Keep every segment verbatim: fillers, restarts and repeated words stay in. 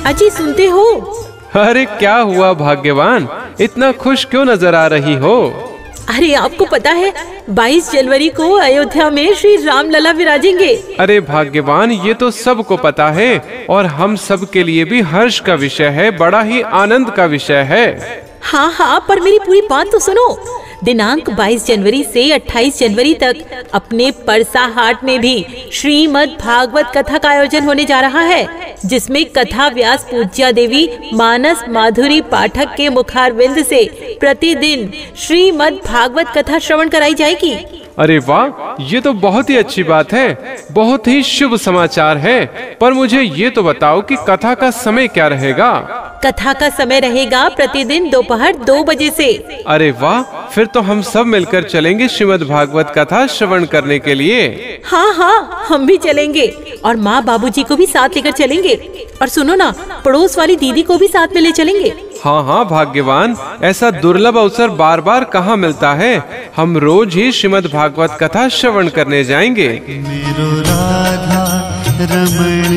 अजी सुनते हो? अरे क्या हुआ भाग्यवान, इतना खुश क्यों नजर आ रही हो? अरे आपको पता है बाईस जनवरी को अयोध्या में श्री राम लला विराजेंगे। अरे भाग्यवान, ये तो सबको पता है और हम सब के लिए भी हर्ष का विषय है, बड़ा ही आनंद का विषय है। हाँ हाँ, पर मेरी पूरी बात तो सुनो। दिनांक बाईस जनवरी से अट्ठाईस जनवरी तक अपने परसा हाट में भी श्रीमद् भागवत कथा का आयोजन होने जा रहा है, जिसमें कथा व्यास पूज्या देवी मानस माधुरी पाठक के मुखारविंद से प्रतिदिन श्रीमद् भागवत कथा श्रवण कराई जाएगी। अरे वाह, ये तो बहुत ही अच्छी बात है, बहुत ही शुभ समाचार है। पर मुझे ये तो बताओ कि कथा का समय क्या रहेगा? कथा का समय रहेगा प्रतिदिन दोपहर दो बजे से। अरे वाह, फिर तो हम सब मिलकर चलेंगे श्रीमद् भागवत कथा श्रवण करने के लिए। हाँ हाँ, हम भी चलेंगे और माँ बाबूजी को भी साथ लेकर चलेंगे। और सुनो ना, पड़ोस वाली दीदी को भी साथ में ले चलेंगे। हाँ हाँ भाग्यवान, ऐसा दुर्लभ अवसर बार बार कहाँ मिलता है। हम रोज ही श्रीमद् भागवत कथा श्रवण करने जाएंगे। मेरो राधा रमण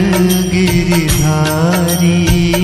गिरिधारी।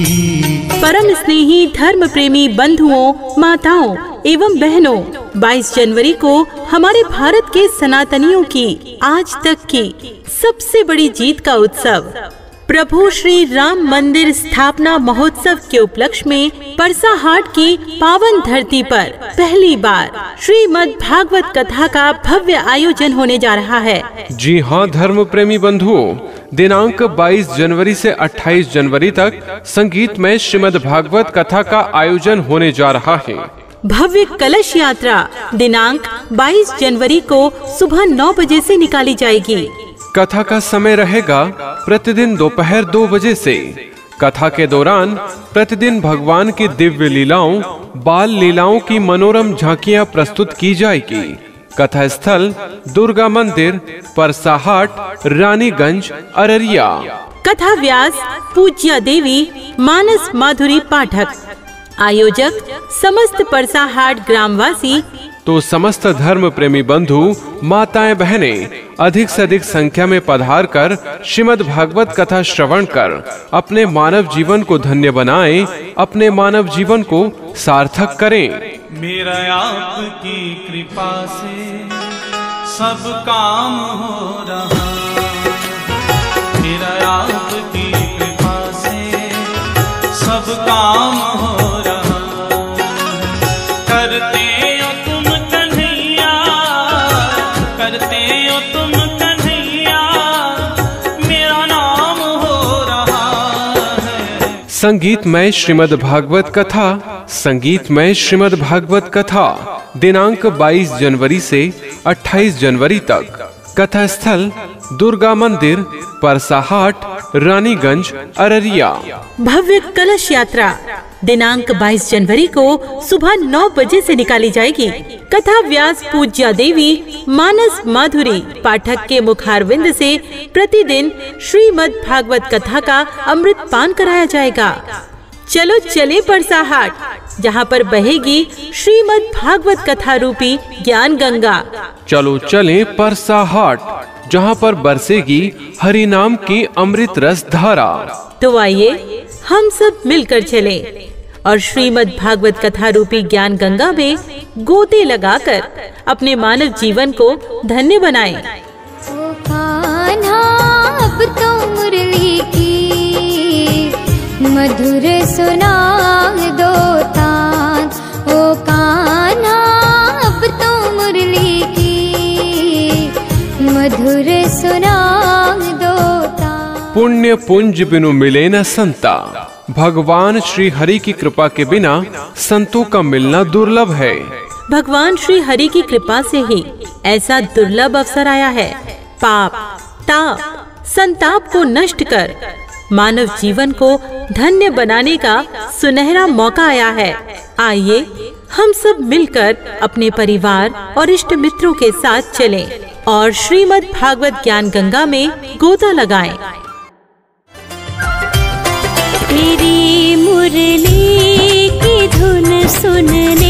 परम स्नेही धर्म प्रेमी बंधुओं, माताओं एवं बहनों, बाईस जनवरी को हमारे भारत के सनातनियों की आज तक की सबसे बड़ी जीत का उत्सव प्रभु श्री राम मंदिर स्थापना महोत्सव के उपलक्ष्य में परसा हाट की पावन धरती पर पहली बार श्रीमद् भागवत कथा का भव्य आयोजन होने जा रहा है। जी हाँ धर्म प्रेमी बंधुओं, दिनांक बाईस जनवरी से अट्ठाईस जनवरी तक संगीतमय श्रीमद् भागवत कथा का आयोजन होने जा रहा है। भव्य कलश यात्रा दिनांक बाईस जनवरी को सुबह नौ बजे से निकाली जाएगी। कथा का समय रहेगा प्रतिदिन दोपहर दो बजे से। कथा के दौरान प्रतिदिन भगवान की दिव्य लीलाओं, बाल लीलाओं की मनोरम झांकियां प्रस्तुत की जाएगी। कथा स्थल दुर्गा मंदिर, परसा हाट, रानीगंज, अररिया। कथा व्यास पूज्या देवी मानस माधुरी पाठक। आयोजक समस्त परसा हाट ग्रामवासी। तो समस्त धर्म प्रेमी बंधु, माताएं, बहनें अधिक से अधिक संख्या में पधार कर श्रीमद् भागवत कथा श्रवण कर अपने मानव जीवन को धन्य बनाएं, अपने मानव जीवन को सार्थक करें। मेरा आपकी कृपा से सब काम हो रहा, मेरा आपकी कृपा से सब काम हो रहा। करते हो तुम कन्हैया, करते हो तुम कन्हैया, मेरा नाम हो रहा है। संगीतमय श्रीमद् भागवत कथा, संगीतमय श्रीमद् भागवत कथा दिनांक बाईस जनवरी से अट्ठाईस जनवरी तक। कथा स्थल दुर्गा मंदिर, परसा हाट, रानीगंज, अररिया। भव्य कलश यात्रा दिनांक बाईस जनवरी को सुबह नौ बजे से निकाली जाएगी। कथा व्यास पूज्या देवी मानस माधुरी पाठक के मुखारविंद से प्रतिदिन श्रीमद् भागवत कथा का अमृत पान कराया जाएगा। चलो चले परसा हाट, जहाँ पर बहेगी श्रीमद् भागवत कथा रूपी ज्ञान गंगा। चलो चले परसा हाट, जहाँ पर बरसेगी हरि नाम की अमृत रस धारा। तो आइए हम सब मिलकर चलें और श्रीमद् भागवत कथा रूपी ज्ञान गंगा में गोते लगाकर अपने मानव जीवन को धन्य बनाएं। ओ कान्हा अब तो मुरली की मधुर सुना दो तान, ओ कान्हा अब तो मुरली की मधुर सुना दो तान। पुण्य पुंज बिनु मिले न संता, भगवान श्री हरि की कृपा के बिना संतों का मिलना दुर्लभ है। भगवान श्री हरि की कृपा से ही ऐसा दुर्लभ अवसर आया है। पाप, ताप, संताप को नष्ट कर मानव जीवन को धन्य बनाने का सुनहरा मौका आया है। आइए हम सब मिलकर अपने परिवार और इष्ट मित्रों के साथ चलें और श्रीमद् भागवत ज्ञान गंगा में गोता लगाएं। तेरी मुरली की धुन सुनने